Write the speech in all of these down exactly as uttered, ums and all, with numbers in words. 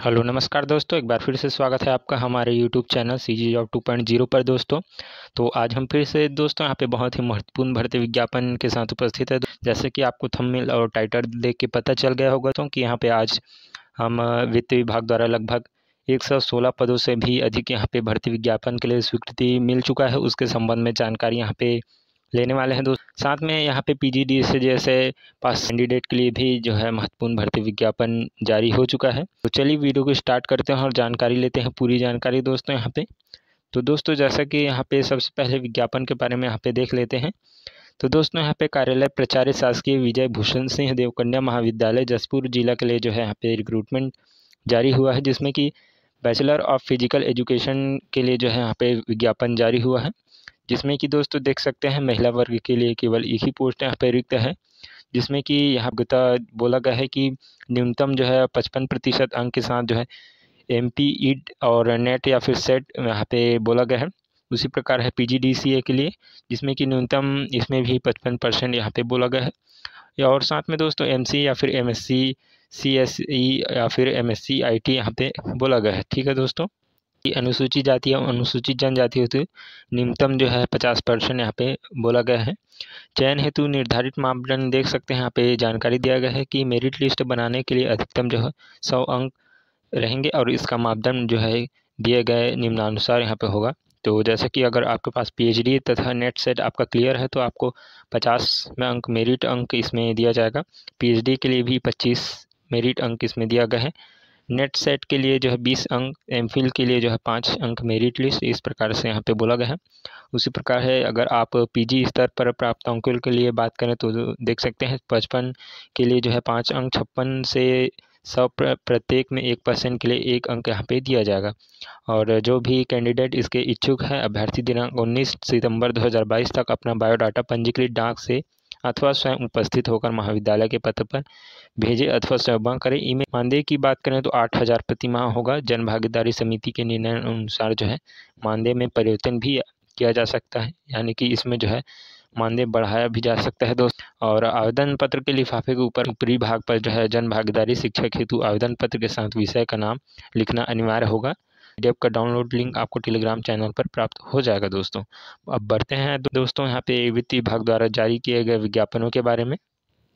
Hello नमस्कार दोस्तों, एक बार फिर से स्वागत है आपका हमारे YouTube channel C G job two point zero पर दोस्तों। तो आज हम फिर से दोस्तों यहाँ पे बहुत ही महत्वपूर्ण भर्ती विज्ञापन के साथ उपस्थित है। जैसे कि आपको थंबनेल और टाइटल देख के पता चल गया होगा तो कि यहाँ पे आज हम वित्त विभाग द्वारा लगभग एक सौ सोलह पदों से भी अधिक यहाँ पे भर्ती विज्ञापन के लिए स्वीकृति मिल चुका है, उसके संबंध में जानकारी यहाँ पे लेने वाले हैं दोस्त। साथ में यहाँ पे पीजीडी से जैसे पास कैंडिडेट के लिए भी जो है महत्वपूर्ण भर्ती विज्ञापन जारी हो चुका है। तो चलिए वीडियो को स्टार्ट करते हैं और जानकारी लेते हैं, पूरी जानकारी दोस्तों यहाँ पे। तो दोस्तों जैसा कि यहाँ पे सबसे पहले विज्ञापन के बारे में यहाँ पे देख लेते हैं। तो दोस्तों यहाँ पे कार्यालय प्राचार्य शासकीय विजय भूषण सिंह देवकन्या महाविद्यालय जसपुर जिला के लिए जो है यहाँ पे रिक्रूटमेंट जारी हुआ है, जिसमें कि बैचलर ऑफ फिजिकल एजुकेशन के लिए जो है यहाँ पे विज्ञापन जारी हुआ है, जिसमें कि दोस्तों देख सकते हैं महिला वर्ग के लिए केवल एक ही पोस्ट यहाँ पे रिक्त है, जिसमें कि यहाँ गता बोला गया है कि न्यूनतम जो है पचपन प्रतिशत अंक के साथ जो है एम पी ईड और नेट या फिर सेट यहाँ पे बोला गया है। उसी प्रकार है पी जी डी सी ए के लिए, जिसमें कि न्यूनतम इसमें भी पचपन परसेंट यहाँ पे बोला गया है। और साथ में दोस्तों एम सी या फिर M S C C S E या फिर M S C I T यहाँ पे बोला गया है। ठीक है दोस्तों, अनुसूचित जाति और अनुसूचित जनजाति हेतु न्यूनतम जो है पचास परसेंट यहाँ पे बोला गया है। चयन हेतु निर्धारित मापदंड देख सकते हैं यहाँ पे जानकारी दिया गया है कि मेरिट लिस्ट बनाने के लिए अधिकतम जो है सौ अंक रहेंगे और इसका मापदंड जो है दिए गए निम्नानुसार यहाँ पे होगा। तो जैसे कि अगर आपके पास पीएचडी तथा नेट सेट आपका क्लियर है तो आपको पचास में अंक मेरिट अंक इसमें दिया जाएगा। पीएचडी के लिए भी पच्चीस मेरिट अंक इसमें दिया गया है। नेट सेट के लिए जो है बीस अंक, एमफिल के लिए जो है पाँच अंक मेरिट लिस्ट, इस प्रकार से यहाँ पे बोला गया है। उसी प्रकार है अगर आप पीजी स्तर पर प्राप्त अंकों के लिए बात करें तो देख सकते हैं पचपन के लिए जो है पाँच अंक, छप्पन से सौ प्रत्येक में एक परसेंट के लिए एक अंक यहाँ पे दिया जाएगा। और जो भी कैंडिडेट इसके इच्छुक है, अभ्यर्थी दिनांक उन्नीस सितंबर दो हज़ार बाईस तक अपना बायोडाटा पंजीकृत डाक से अथवा स्वयं उपस्थित होकर महाविद्यालय के पत्र पर भेजे अथवा स्वयं करें। ईमेल मानदेय की बात करें तो आठ हज़ार प्रति माह होगा। जन भागीदारी समिति के निर्णय अनुसार जो है मानदेय में परिवर्तन भी किया जा सकता है, यानी कि इसमें जो है मानदेय बढ़ाया भी जा सकता है दोस्त। और आवेदन पत्र के लिफाफे के ऊपर ऊपरी भाग पर जो है जन भागीदारी शिक्षक हेतु आवेदन पत्र के साथ विषय का नाम लिखना अनिवार्य होगा। पीडीएफ का डाउनलोड लिंक आपको टेलीग्राम चैनल पर प्राप्त हो जाएगा दोस्तों। अब बढ़ते हैं दोस्तों यहाँ पे वित्त विभाग द्वारा जारी किए गए विज्ञापनों के बारे में।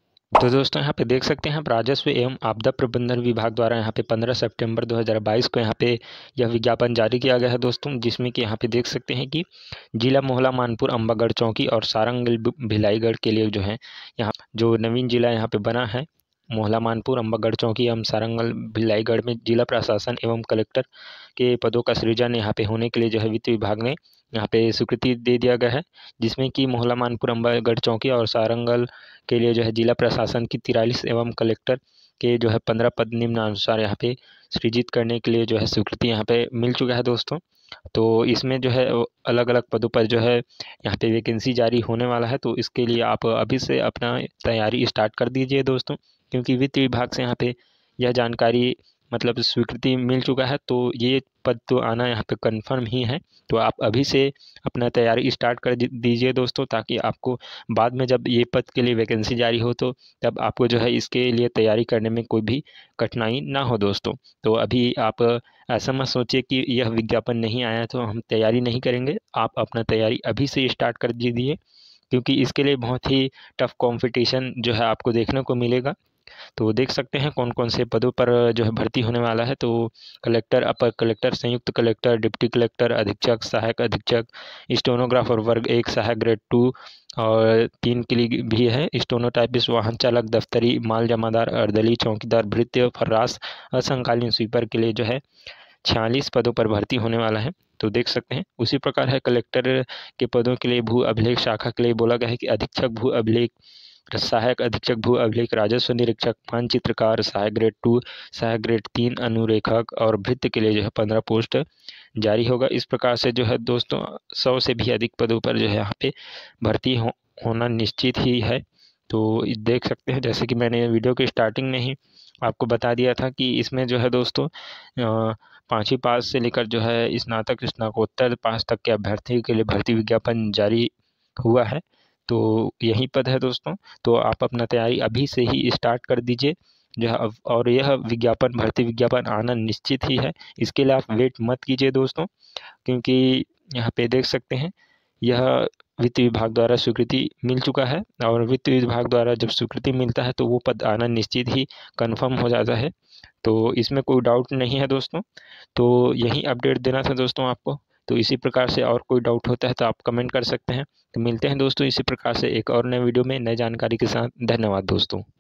तो दोस्तों यहाँ पे देख सकते हैं राजस्व एवं आपदा प्रबंधन विभाग द्वारा यहाँ पे पंद्रह सितंबर दो हज़ार बाईस को यहाँ पे यह विज्ञापन जारी किया गया है दोस्तों, जिसमें कि यहाँ पे देख सकते हैं कि जिला मोहला मानपुर अम्बागढ़ चौकी और सारंगल भिलाईगढ़ के लिए जो है यहाँ जो नवीन जिला यहाँ पे बना है मोहला मानपुर अम्बागढ़ चौकी एवं सारंगल भिलाईगढ़ में जिला प्रशासन एवं कलेक्टर के पदों का सृजन यहाँ पे होने के लिए जो है वित्त विभाग ने यहाँ पे स्वीकृति दे दिया गया है, जिसमें कि मोहला मानपुर अम्बागढ़ चौकी और सारंगल के लिए जो है जिला प्रशासन की तिरालीस एवं कलेक्टर के जो है पंद्रह पद निम्नानुसार यहाँ पे सृजित करने के लिए जो है स्वीकृति यहाँ पे मिल चुका है दोस्तों। तो इसमें जो है अलग अलग पदों पर जो है यहाँ पे वैकेंसी जारी होने वाला है, तो इसके लिए आप अभी से अपना तैयारी स्टार्ट कर दीजिए दोस्तों, क्योंकि वित्त विभाग से यहाँ पे यह जानकारी मतलब स्वीकृति मिल चुका है, तो ये पद तो आना यहाँ पे कंफर्म ही है। तो आप अभी से अपना तैयारी स्टार्ट कर दीजिए दोस्तों, ताकि आपको बाद में जब ये पद के लिए वैकेंसी जारी हो तो तब आपको जो है इसके लिए तैयारी करने में कोई भी कठिनाई ना हो दोस्तों। तो अभी आप ऐसा मत सोचिए कि यह विज्ञापन नहीं आया तो हम तैयारी नहीं करेंगे। आप अपना तैयारी अभी से स्टार्ट कर दीजिए, क्योंकि इसके लिए बहुत ही टफ कंपटीशन जो है आपको देखने को मिलेगा। तो देख सकते हैं कौन कौन से पदों पर जो है भर्ती होने वाला है। तो कलेक्टर, अपर कलेक्टर, संयुक्त कलेक्टर, डिप्टी कलेक्टर, अधीक्षक, सहायक अधीक्षक, स्टेनोग्राफर वर्ग एक, सहायक ग्रेड टू और तीन के लिए भी है। स्टेनोटाइपिस्ट, वाहन चालक, दफ्तरी, माल जमादार, अर्दली, चौकीदार, भृत्य, फर्रास, असंकालीन स्वीपर के लिए जो है छियालीस पदों पर भर्ती होने वाला है। तो देख सकते हैं उसी प्रकार है कलेक्टर के पदों के लिए भू अभिलेख शाखा के लिए बोला गया है कि अधीक्षक भू अभिलेख, सहायक अधीक्षक भू अभिलेख, राजस्व निरीक्षक, मानचित्रकार, सहायक ग्रेड टू, सहायक ग्रेड तीन, अनुरेखक और भृत्य के लिए जो है पंद्रह पोस्ट जारी होगा। इस प्रकार से जो है दोस्तों सौ से भी अधिक पदों पर जो है यहाँ पे भर्ती हो, होना निश्चित ही है। तो देख सकते हैं जैसे कि मैंने वीडियो के स्टार्टिंग में ही आपको बता दिया था कि इसमें जो है दोस्तों पाँचवीं पास से लेकर जो है स्नातक स्नातकोत्तर पास तक के अभ्यर्थी के लिए भर्ती विज्ञापन जारी हुआ है। तो यही पद है दोस्तों, तो आप अपना तैयारी अभी से ही स्टार्ट कर दीजिए, यह और यह विज्ञापन भर्ती विज्ञापन आना निश्चित ही है। इसके लिए आप वेट मत कीजिए दोस्तों, क्योंकि यहाँ पे देख सकते हैं यह वित्त विभाग द्वारा स्वीकृति मिल चुका है, और वित्त विभाग द्वारा जब स्वीकृति मिलता है तो वो पद आना निश्चित ही कन्फर्म हो जाता है। तो इसमें कोई डाउट नहीं है दोस्तों। तो यही अपडेट देना था दोस्तों आपको। तो इसी प्रकार से और कोई डाउट होता है तो आप कमेंट कर सकते हैं। तो मिलते हैं दोस्तों इसी प्रकार से एक और नए वीडियो में नई जानकारी के साथ। धन्यवाद दोस्तों।